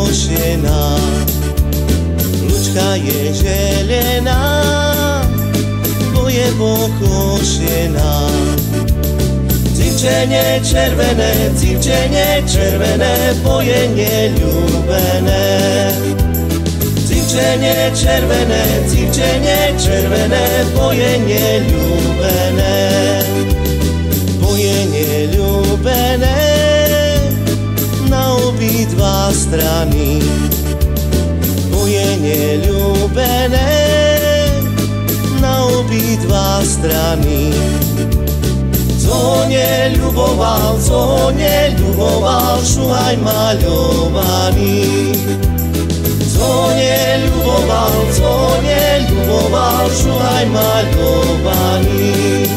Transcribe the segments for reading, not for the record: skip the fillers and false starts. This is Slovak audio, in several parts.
pokošená, Lučka je želená, bo je pokošená. Cimčenie červené, bo je neľúbené. Cimčenie červené, bo je neľúbené. Bo je neľúbené na obidva strany. Bo je neľúbené na obidva strany. Co neľuboval, šuhaj maľovaný. Co neľuboval, šuhaj maľovaný.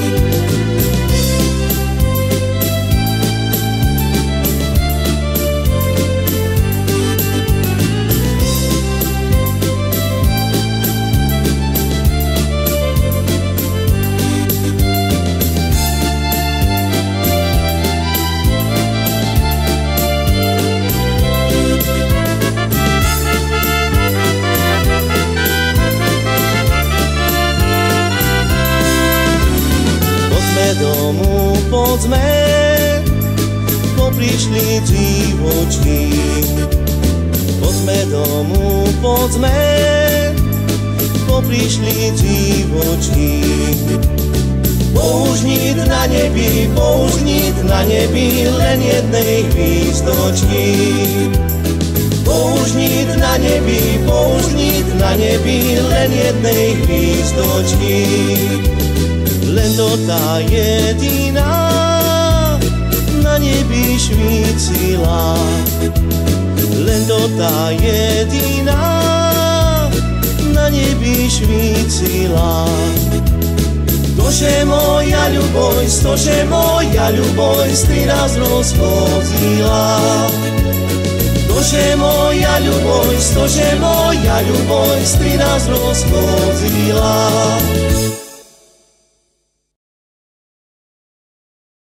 Domu poďme, poprišli divočky. Poďme domu, poďme, poprišli divočky. Použnit na nebi len jednej hvízdočky. Použnit na nebi len jednej hvízdočky. Len to tá jediná na nebi švícila. Len to tá jediná na nebi švícila. Tože moja ľuboj, stri raz rozchodila. Tože moja ľuboj, stri raz rozchodila.